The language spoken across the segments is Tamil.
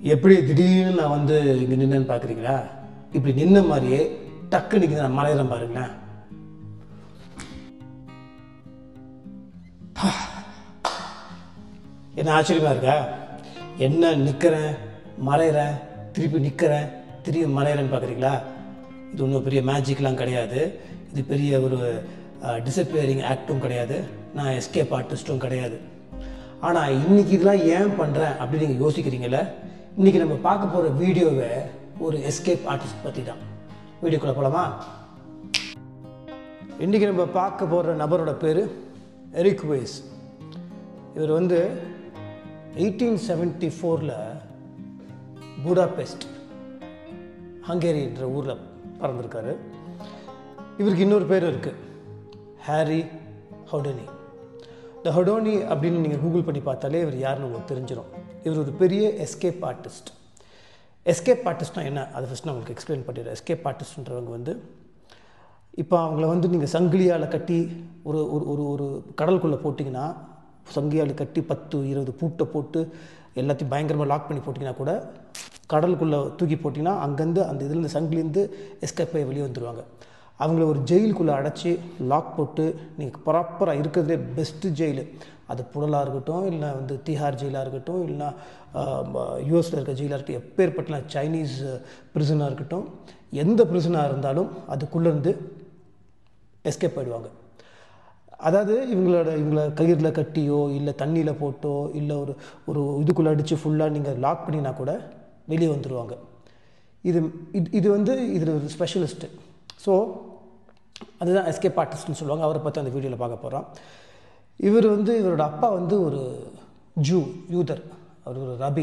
எப்படி திடீர்னு நான் வந்து இங்கே நின்னேன்னு பார்க்குறீங்களா? இப்படி நின்ன மாதிரியே டக்கு நிற்கிது நான் மலையிறேன் பாருங்களேன். என்ன ஆச்சரியமாக இருக்கா? என்ன நிற்கிறேன், மலையிறேன், திருப்பி நிற்கிறேன், திருப்பி மலையிறேன்னு பார்க்குறீங்களா? இது ஒன்றும் பெரிய மேஜிக்லாம் கிடையாது. இது பெரிய ஒரு டிஸப்பியரிங் ஆக்டும் கிடையாது. நான் எஸ்கேப் ஆர்டிஸ்ட்டும் கிடையாது. ஆனால் இன்றைக்கி இதெல்லாம் ஏன் பண்ணுறேன் அப்படின்னு நீங்கள் யோசிக்கிறீங்களே. இன்றைக்கி நம்ம பார்க்க போகிற வீடியோவை ஒரு எஸ்கேப் ஆர்டிஸ்ட் பற்றி தான். வீடியோக்குள்ளே போகலாமா? இன்றைக்கி நம்ம பார்க்க போகிற நபரோட பேர் எரிக் வேஸ். இவர் வந்து 1874 புடாபெஸ்ட் ஹங்கேரின்ற ஊரில் பிறந்திருக்காரு. இவருக்கு இன்னொரு பேர் இருக்குது, ஹாரி ஹவுடனி. இந்த ஹவுடனி அப்படின்னு நீங்கள் கூகுள் பண்ணி பார்த்தாலே இவர் யாருன்னு உங்களுக்கு தெரிஞ்சிடும். இவர் ஒரு பெரிய எஸ்கேப் ஆர்டிஸ்ட். எஸ்கேப் ஆர்டிஸ்ட்னால் என்ன, அதை ஃபஸ்ட் நான் உங்களுக்கு எக்ஸ்பிளைன் பண்ணிடுறேன். எஸ்கேப் ஆர்டிஸ்ட்ன்றவங்க வந்து இப்போ அவங்கள வந்து நீங்கள் சங்கிலியால் கட்டி ஒரு ஒரு ஒரு கடலுக்குள்ளே போட்டிங்கன்னா, சங்கிலியால் கட்டி 10-20 பூட்டை போட்டு எல்லாத்தையும் பயங்கரமாக லாக் பண்ணி போட்டிங்கன்னா கூட, கடலுக்குள்ளே தூக்கி போட்டிங்கன்னா அங்கேருந்து அந்த இதுலேருந்து சங்கிலேருந்து எஸ்கேப் ஆகி வெளியே வந்துடுவாங்க. அவங்கள ஒரு ஜெயிலுக்குள்ளே அடைச்சி லாக் போட்டு நீங்கள் ப்ராப்பராக இருக்கிறதுலே பெஸ்ட்டு ஜெயிலு, அது புழலாக இருக்கட்டும், இல்லை வந்து திஹார் ஜெயிலாக இருக்கட்டும், இல்லைனா யூஎஸில் இருக்க ஜெயிலாக இருக்கட்டும், எப்பேற்பட்ட சைனீஸ் ப்ரிசனாக இருக்கட்டும், எந்த ப்ரிசனாக இருந்தாலும் அதுக்குள்ளேருந்து எஸ்கேப் ஆகிடுவாங்க. அதாவது இவங்கள கயிறில் கட்டியோ இல்லை தண்ணியில் போட்டோ இல்லை ஒரு ஒரு இதுக்குள்ளே அடித்து ஃபுல்லாக நீங்கள் லாக் பண்ணினா கூட வெளியே வந்துடுவாங்க. இது வந்து இதில் ஒரு ஸ்பெஷலிஸ்ட்டு. ஸோ அதுதான் எஸ்கேப் ஆர்டிஸ்ட்னு சொல்லுவாங்க. அவரை பற்றி அந்த வீடியோவில் பார்க்க போகிறோம். இவர் வந்து இவரோட அப்பா வந்து ஒரு யூதர், அவர் ஒரு ரபி.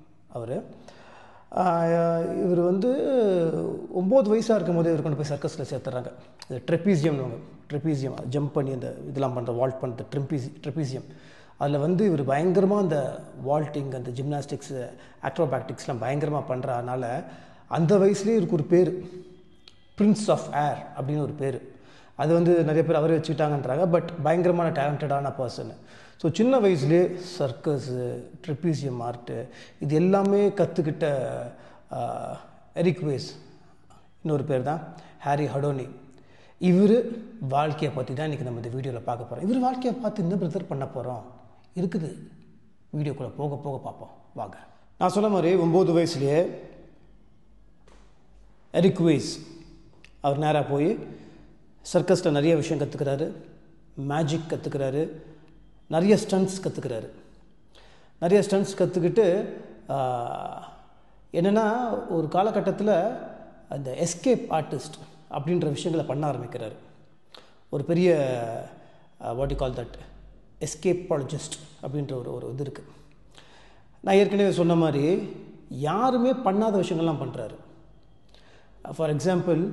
இவர் வந்து 9 வயசாக இருக்கும் போது இவர் கொண்டு போய் சர்க்கஸில் சேர்த்துறாங்க. இது ட்ரெப்பீசியம் ஜம்ப் பண்ணி அந்த இதெல்லாம் பண்ணுற வால்ட் பண்ணுற ட்ரெப்பீசியம். அதில் வந்து இவர் பயங்கரமாக அந்த வால்ட்டிங், அந்த ஜிம்னாஸ்டிக்ஸு, ஆக்ரோபேட்டிக்ஸ்லாம் பயங்கரமாக பண்ணுறதுனால அந்த வயசுலேயே இவருக்கு ஒரு பேர், பிரின்ஸ் ஆஃப் ஏர் அப்படின்னு ஒரு பேர். அது வந்து நிறைய பேர் அவரே வச்சுக்கிட்டாங்கன்றாங்க. பட் பயங்கரமான டேலண்டடான பர்சன். ஸோ சின்ன வயசுலேயே சர்க்கஸு, ட்ரெப்பீசியம் ஆர்ட்டு இது எல்லாமே கற்றுக்கிட்ட எரிக் வேஸ் இன்னொரு பேர் தான் ஹாரி ஹவுடனி. இவர் வாழ்க்கையை பற்றி தான் இன்றைக்கி நம்ம இந்த வீடியோவில் பார்க்க போகிறோம். இவர் வாழ்க்கையை பார்த்து இந்த பிரதர் பண்ண போகிறோம் இருக்குது. வீடியோக்குள்ளே போக போக பார்ப்போம் வாங்க. நான் சொன்ன மாதிரி 9 வயசுலேயே எரிக் வேஸ் அவர் நேராக போய் சர்க்கஸில் நிறைய விஷயம் கற்றுக்கிறாரு, மேஜிக் கற்றுக்கிறாரு, நிறைய ஸ்டண்ட்ஸ் கற்றுக்கிறாரு. நிறைய ஸ்டண்ட்ஸ் கற்றுக்கிட்டு என்னென்னா ஒரு காலகட்டத்தில் அந்த எஸ்கேப் ஆர்டிஸ்ட் அப்படின்ற விஷயங்களை பண்ண ஆரம்பிக்கிறார். ஒரு பெரிய what you call that escapologist அப்படின்ற ஒரு இது இருக்குது. நான் ஏற்கனவே சொன்ன மாதிரி யாருமே பண்ணாத விஷயங்கள்லாம் பண்ணுறாரு. ஃபார் எக்ஸாம்பிள்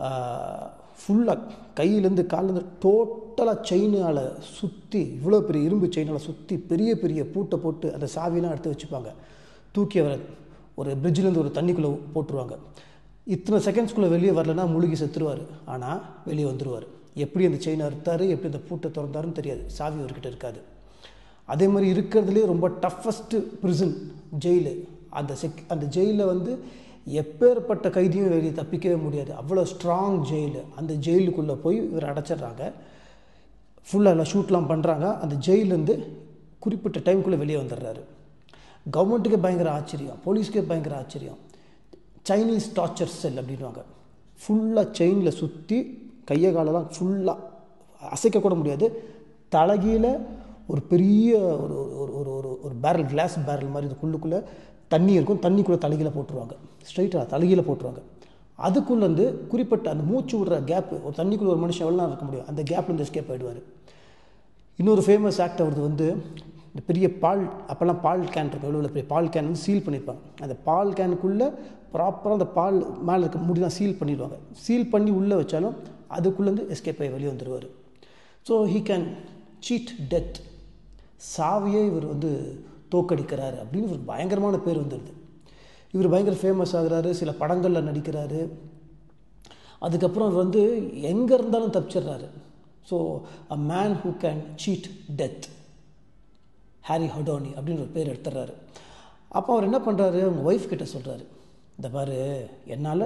ஃபுல்லாக கையிலேருந்து காலேருந்து டோட்டலாக செயினால் சுற்றி, இவ்வளோ பெரிய இரும்பு செயினால் சுற்றி பெரிய பெரிய பூட்டை போட்டு அந்த சாவியெலாம் எடுத்து வச்சுப்பாங்க. தூக்கி அவரை ஒரு பிரிட்ஜிலேருந்து ஒரு தண்ணிக்குள்ளே போட்டுருவாங்க. இத்தனை செகண்ட்ஸ்குள்ளே வெளியே வரலன்னா முழுகி செத்துருவார். ஆனால் வெளியே வந்துடுவார். எப்படி அந்த செயினை அறுத்தார், எப்படி அந்த பூட்டை திறந்தாருன்னு தெரியாது, சாவி அவர்கிட்ட இருக்காது. அதே மாதிரி இருக்கிறதுலே ரொம்ப டஃபஸ்ட்டு ப்ரிசன் ஜெயிலு. அந்த ஜெயிலில் வந்து எப்பேற்பட்ட கைதியும் வெளியே தப்பிக்கவே முடியாது, அவ்வளோ ஸ்ட்ராங் ஜெயிலு. அந்த ஜெயிலுக்குள்ளே போய் இவர் அடைச்சிட்றாங்க. ஃபுல்லாக எல்லாம் ஷூட்லாம் பண்ணுறாங்க. அந்த ஜெயிலேருந்து குறிப்பிட்ட டைமுக்குள்ளே வெளியே வந்துடுறாரு. கவர்மெண்ட்டுக்கே பயங்கர ஆச்சரியம், போலீஸ்க்கே பயங்கர ஆச்சரியம். சைனீஸ் டார்ச்சர் செல் அப்படின்வாங்க. ஃபுல்லாக செயினில் சுற்றி கையை காலெல்லாம் ஃபுல்லாக அசைக்கக்கூட முடியாது. தலைகீழ ஒரு பெரிய ஒரு ஒரு ஒரு ஒரு பேரல், கிளாஸ் பேரல் மாதிரி இதுக்குள்ளுக்குள்ளே தண்ணி இருக்கும். தண்ணிக்குள்ளே தலைகீழ போட்டுருவாங்க, ஸ்ட்ரைட்டாக தலைகீழ போட்டுருவாங்க. அதுக்குள்ளேருந்து குறிப்பிட்ட அந்த மூச்சு விடுற கேப்பு, ஒரு தண்ணிக்குள்ளே ஒரு மனுஷன் எவ்வளோ இருக்க முடியும், அந்த கேப்லேருந்து எஸ்கேப் ஆகிடுவார். இன்னொரு ஃபேமஸ் ஆக்ட் அவரது வந்து இந்த பெரிய பால், அப்போல்லாம் பால் கேன் இருக்கும், எவ்வளோ பெரிய பால் கேன் வந்து சீல் பண்ணியிருப்பாங்க. அந்த பால் கேனுக்குள்ளே ப்ராப்பராக அந்த பால் மேலே இருக்க முடிதான் சீல் பண்ணிடுவாங்க. சீல் பண்ணி உள்ளே வச்சாலும் அதுக்குள்ளேருந்து எஸ்கேப் ஆகி வெளியே வந்துடுவார். So he can cheat death. சாவியே இவர் வந்து தோக்கடிக்கிறாரு அப்படின்னு ஒரு பயங்கரமான பேர் வந்துடுது. இவர் பயங்கர ஃபேமஸ் ஆகிறாரு, சில படங்களில் நடிக்கிறாரு. அதுக்கப்புறம் அவர் வந்து எங்கே இருந்தாலும் தப்பிச்சிடுறாரு. So a man who can cheat death, Harry Houdini அப்படின்னு ஒரு பேர் எடுத்துடுறாரு. அப்போ அவர் என்ன பண்ணுறாரு, அவங்க ஒய்ஃப் கிட்ட சொல்கிறாரு, இந்த பாரு, என்னால்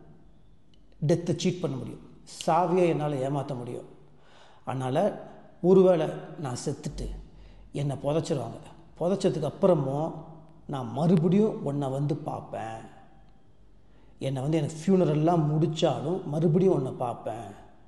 டெத்தை சீட் பண்ண முடியும், சாவியை என்னால் ஏமாற்ற முடியும். அதனால் ஒருவேளை நான் செத்துட்டு என்னை புதைச்சிருவாங்க, புதைச்சதுக்கு அப்புறமும் நான் மறுபடியும் உன்னை வந்து பார்ப்பேன், என்னை வந்து எனக்கு ஃபியூனரெல்லாம் முடித்தாலும் மறுபடியும் உன்னை பார்ப்பேன்.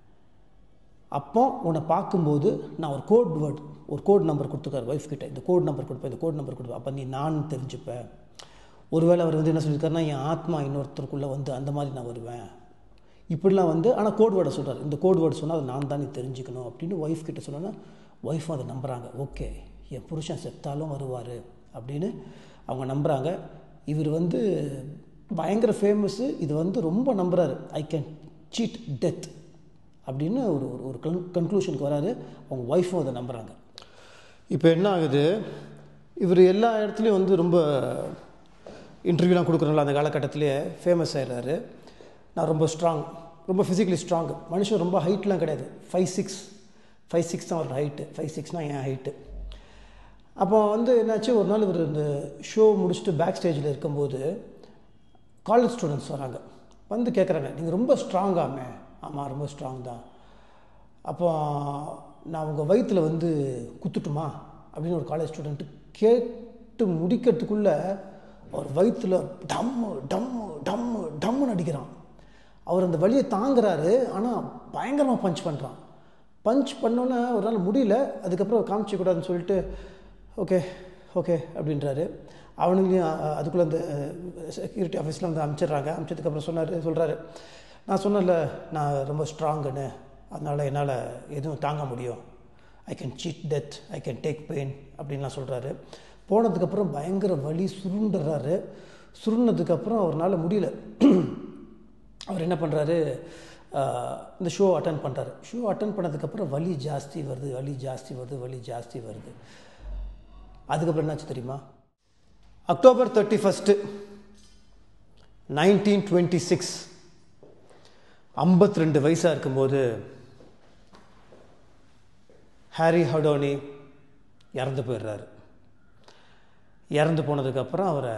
அப்போ உன்னை பார்க்கும்போது நான் ஒரு கோட் நம்பர் கொடுத்துருக்காரு ஒய்ஃப் கிட்ட, இந்த கோட் நம்பர் கொடுப்பேன், அப்போ நீ நான் தெரிஞ்சுப்பேன். ஒருவேளை அவர் வந்து என்ன சொல்லியிருக்காருன்னா, என் ஆத்மா இன்னொருத்தருக்குள்ளே வந்து அந்த மாதிரி நான் வருவேன், இப்படிலாம் வந்து, ஆனால் கோட் வேர்டை சொல்கிறார். இந்த கோட் வேர்டு சொன்னால் அது நான் தான் நீ தெரிஞ்சுக்கணும் அப்படின்னு ஒய்ஃப் கிட்ட சொன்னோன்னா ஒய்ஃபும் அதை நம்புகிறாங்க. ஓகே, என் புருஷன் செத்தாலும் வருவார் அப்படின்னு அவங்க நம்புகிறாங்க. இவர் வந்து பயங்கர ஃபேமஸ்ஸு, இது வந்து ரொம்ப நம்புகிறாரு. ஐ கேன் சீட் டெத் அப்படின்னு ஒரு கன்க்ளூஷனுக்கு வராரு. அவங்க ஒய்ஃபும் அதை நம்புகிறாங்க. இப்போ என்ன ஆகுது, இவர் எல்லா இடத்துலையும் வந்து ரொம்ப இன்டர்வியூலாம் கொடுக்குறனால அந்த காலகட்டத்திலேயே ஃபேமஸ் ஆகிடுறாரு. நான் ரொம்ப ஸ்ட்ராங், ரொம்ப ஃபிசிக்கலி ஸ்ட்ராங் மனுஷன், ரொம்ப ஹைட்லாம் கிடையாது, 5'6" தான் அவரோட ஹைட்டு, 5'6" என் ஹைட்டு. அப்போ வந்து என்னாச்சு, ஒரு நாள் இவர் இந்த ஷோ முடிச்சுட்டு பேக் ஸ்டேஜில் இருக்கும்போது காலேஜ் ஸ்டூடெண்ட்ஸ் வராங்க, வந்து கேட்குறாங்க, நீங்கள் ரொம்ப ஸ்ட்ராங்காமே. ஆமாம், ரொம்ப ஸ்ட்ராங் தான். அப்போ நான் உங்கள் வயிற்றில் வந்து குத்துட்டுமா அப்படின்னு ஒரு காலேஜ் ஸ்டூடெண்ட்டு கேட்டு முடிக்கிறதுக்குள்ளே அவர் வயிற்றில் டம்முன்னு அடிக்கிறான். அவர் அந்த வலியை தாங்குறாரு, ஆனால் பயங்கரமாக பஞ்ச் பண்ணோன்னே ஒரு நாள் முடியல. அதுக்கப்புறம் காமிச்சிக்கூடாதுன்னு சொல்லிட்டு ஓகே அப்படின்றாரு. அவனுங்களையும் அதுக்குள்ளே அந்த செக்யூரிட்டி ஆஃபீஸில் வந்து அமிச்சதுக்கப்புறம் சொல்கிறாரு, நான் சொன்னல நான் ரொம்ப ஸ்ட்ராங்குன்னு, அதனால் என்னால் எதுவும் தாங்க முடியும், I can cheat death, I can take pain அப்படின்லாம் சொல்கிறாரு. போனதுக்கப்புறம் பயங்கர வலி, சுருன்னதுக்கப்புறம் அவரால் முடியல. அவர் என்ன பண்ணுறாரு, இந்த ஷோ அட்டன் பண்ணுறாரு. ஷோ அட்டன் பண்ணதுக்கப்புறம் வலி ஜாஸ்தி வருது. அதுக்கப்புறம் என்னாச்சு தெரியுமா, அக்டோபர் 31, 1926, 52 வயசாக இருக்கும்போது ஹாரி ஹடோனி இறந்து போயிடுறாரு. இறந்து போனதுக்கப்புறம் அவரை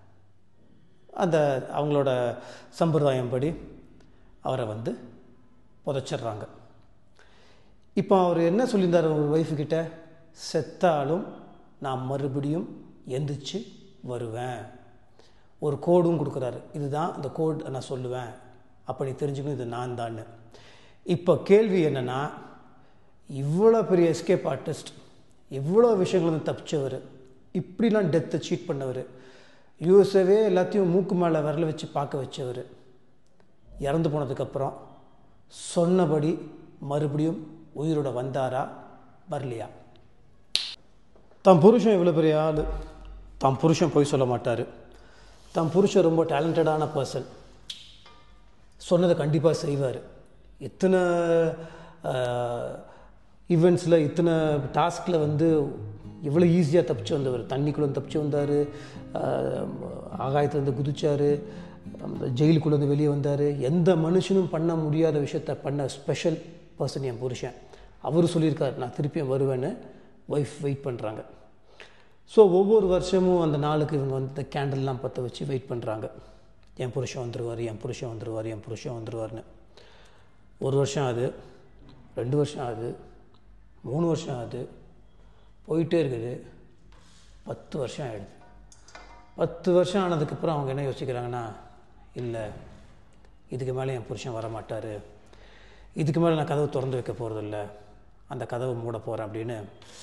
அவங்களோட சம்பிரதாயம் படி அவரை வந்து புதைச்சிட்றாங்க. இப்போ அவர் என்ன சொல்லியிருந்தார் ஒரு ஒய்ஃபுக்கிட்ட, செத்தாலும் நான் மறுபடியும் எந்திரிச்சு வருவேன். ஒரு கோடும் கொடுக்குறாரு, இதுதான் இந்த கோட் நான் சொல்லுவேன், அப்போ நீ தெரிஞ்சுக்கணும் இது நான் தான்னு. இப்போ கேள்வி என்னென்னா, இவ்வளோ பெரிய எஸ்கேப் ஆர்டிஸ்ட், இவ்வளோ விஷயங்கள் வந்து தப்பிச்சவர், இப்படிலாம் டெத்தை சீட் பண்ணவர், யூஎஸ்ஏவே எல்லாத்தையும் மூக்கு மேலே விரல வச்சு பார்க்க வச்சவர், இறந்து போனதுக்கப்புறம் சொன்னபடி மறுபடியும் உயிரோட வந்தாரா வரலையா? தம் புருஷன் இவ்வளோ பெரிய ஆள், தம் புருஷன் போய் சொல்ல மாட்டார், தம் புருஷன் ரொம்ப டேலண்டடான பர்சன், சொன்னதை கண்டிப்பாக செய்வார். இத்தனை ஈவெண்ட்ஸில், இத்தனை டாஸ்கில் வந்து எவ்வளோ ஈஸியாக தப்பிச்சு வந்தவர். தண்ணிக்குள்ளே தப்பிச்சு வந்தார், ஆகாயத்துலேருந்து குதிச்சார், ஜெயிலுக்குள்ளேருந்து வெளியே வந்தார். எந்த மனுஷனும் பண்ண முடியாத விஷயத்த பண்ண ஸ்பெஷல் பர்சன் என் புருஷன். அவர் சொல்லியிருக்கார் நான் திருப்பியும் வருவேன்னு. ஒய்ஃப் வெயிட் பண்ணுறாங்க. ஸோ ஒவ்வொரு வருஷமும் அந்த நாளுக்கு இவங்க வந்து இந்த கேண்டல்லாம் பற்ற வச்சு வெயிட் பண்ணுறாங்க, என் புருஷன் வந்துடுவார்னு. 1 வருஷம் ஆகுது, 2 வருஷம் ஆகுது, 3 வருஷம் ஆகுது, போயிட்டே இருக்குது. 10 வருஷம் ஆகிடுது. 10 வருஷம் ஆனதுக்கப்புறம் அவங்க என்ன யோசிக்கிறாங்கன்னா, இல்லை இதுக்கு மேலே என் புருஷன் வரமாட்டார், இதுக்கு மேலே நான் கதவு திறந்து வைக்க போகிறதில்ல, அந்த கதவை மூட போகிறேன் அப்படின்னு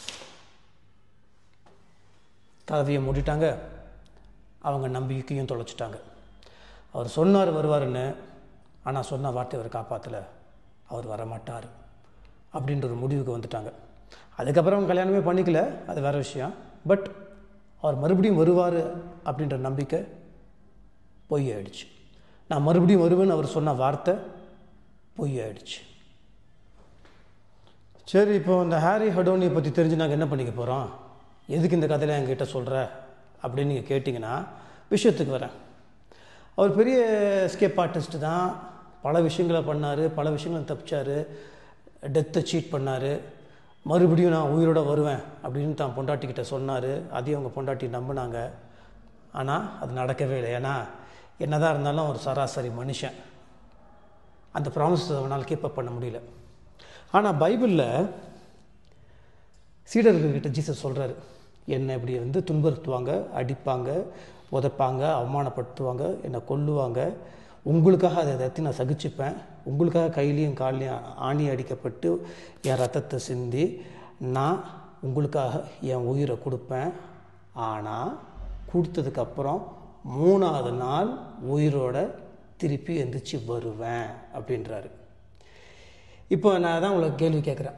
கதவையை மூடிட்டாங்க. அவங்க நம்பிக்கையும் தொலைச்சிட்டாங்க. அவர் சொன்னார் வருவாருன்னு, ஆனால் சொன்ன வார்த்தை அவர் காப்பாற்றலை, அவர் வரமாட்டார் அப்படின்ற ஒரு முடிவுக்கு வந்துட்டாங்க. அதுக்கப்புறம் அவங்க கல்யாணமே பண்ணிக்கல, அது வேறு விஷயம். பட் அவர் மறுபடியும் வருவார் அப்படின்ற நம்பிக்கை பொய் ஆயிடுச்சு. நான் மறுபடியும் வருவேன்னு அவர் சொன்ன வார்த்தை பொய் ஆயிடுச்சு. சரி, இப்போ இந்த ஹாரி ஹடோனியை பற்றி தெரிஞ்சு நாங்கள் என்ன பண்ணிக்க போகிறோம், எதுக்கு இந்த கதையில் என்கிட்ட சொல்கிற அப்படின்னு நீங்கள் கேட்டிங்கன்னா விஷயத்துக்கு வரேன். அவர் பெரிய எஸ்கேப் ஆர்டிஸ்ட் தான், பல விஷயங்களை பண்ணார், பல விஷயங்களை தப்பிச்சார், டெத்தை சீட் பண்ணார், மறுபடியும் நான் உயிரோடு வருவேன் அப்படின்னு தான் பொண்டாட்டிக்கிட்ட சொன்னார். அதையும் அவங்க பொண்டாட்டி நம்பினாங்க. ஆனால் அது நடக்கவே இல்லை. ஏன்னா என்னதான் இருந்தாலும் ஒரு சராசரி மனுஷன், அந்த ப்ராமிஸை அவனால் கீப் அப் பண்ண முடியல. ஆனால் பைபிளில் சீடர்கள்கிட்ட ஜீசஸ் சொல்கிறாரு, என்னை இப்படி வந்து துன்புறுத்துவாங்க, அடிப்பாங்க, உதைப்பாங்க, அவமானப்படுத்துவாங்க, என்னை கொல்லுவாங்க, உங்களுக்காக அதை எல்லாத்தையும் நான் சகிச்சுப்பேன், உங்களுக்காக கையிலையும் கால்லையும் ஆணி அடிக்கப்பட்டு என் ரத்தத்தை சிந்தி நான் உங்களுக்காக என் உயிரை கொடுப்பேன், ஆனால் கொடுத்ததுக்கப்புறம் 3ஆவது நாள் உயிரோட திருப்பி எந்திரிச்சு வருவேன் அப்படின்றாரு. இப்போ நான் தான் உங்களுக்கு கேள்வி கேட்குறேன்,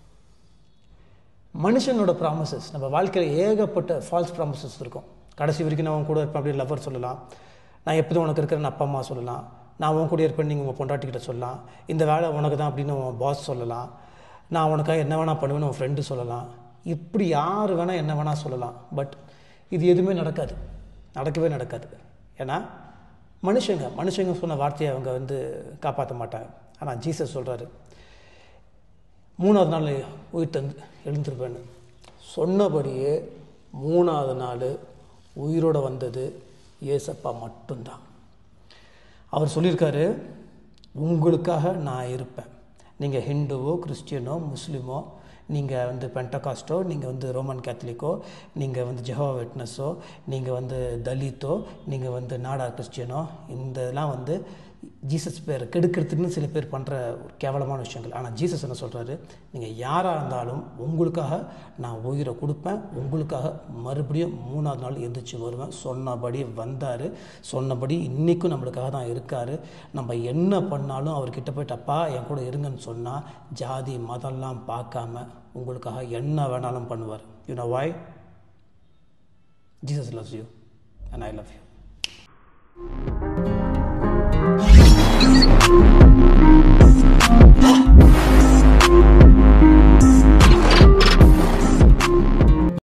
மனுஷனோட ப்ராமிசஸ், நம்ம வாழ்க்கையில் ஏகப்பட்ட ஃபால்ஸ் ப்ராமிசஸ் இருக்கும். கடைசி வரைக்கும் நான் உன் கூட இருப்பேன் அப்படின்னு லவர் சொல்லலாம், நான் எப்போதும் உனக்கு இருக்கிறேன்னு அப்பா அம்மா சொல்லலாம், நான் உன் கூட இருப்பேன் நீங்கள் உங்கள் பொண்டாட்டிக்கிட்ட சொல்லலாம், இந்த வேலை உனக்கு தான் அப்படின்னு உன் பாஸ் சொல்லலாம், நான் உனக்காக என்ன வேணால் பண்ணுவேன்னு உன் ஃப்ரெண்டு சொல்லலாம், இப்படி யார் வேணால் என்ன வேணால் சொல்லலாம். பட் இது எதுவுமே நடக்காது, நடக்கவே நடக்காது. ஏன்னா மனுஷங்க சொன்ன வார்த்தையை அவங்க வந்து காப்பாற்ற மாட்டாங்க. ஆனால் ஜீசஸ் சொல்கிறாரு, 3ஆவது நாள் உயிர் எழுந்திருப்பேன்னு சொன்னபடியே 3ஆவது நாள் உயிரோடு வந்தது ஏசப்பா மட்டும்தான். அவர் சொல்லியிருக்காரு, உங்களுக்காக நான் இருப்பேன். நீங்கள் ஹிந்துவோ, கிறிஸ்டியனோ, முஸ்லீமோ, நீங்கள் வந்து பெண்டகாஸ்டோ, நீங்கள் வந்து ரோமன் கேத்தலிக்கோ, நீங்கள் வந்து ஜெஹோவா விட்னஸோ, நீங்கள் வந்து தலித்தோ, நீங்கள் வந்து நாடார் கிறிஸ்டியனோ, இதெல்லாம் வந்து ஜீசஸ் பேரை கெடுக்கிறதுக்குன்னு சில பேர் பண்ணுற ஒரு கேவலமான விஷயங்கள். ஆனால் ஜீசஸ் என்ன சொல்கிறாரு, நீங்கள் யாராக இருந்தாலும் உங்களுக்காக நான் உயிரை கொடுப்பேன், உங்களுக்காக மறுபடியும் 3ஆவது நாள் எந்திரிச்சு வருவேன். சொன்னபடி வந்தார், சொன்னபடி இன்றைக்கும் நம்மளுக்காக தான் இருக்கார். நம்ம என்ன பண்ணாலும் அவர்கிட்ட போய்ட்டு அப்பா என் கூட இருங்கன்னு சொன்னால் ஜாதி மதம்லாம் பார்க்காம உங்களுக்காக என்ன வேணாலும் பண்ணுவார். You know why? Jesus loves you and I love you.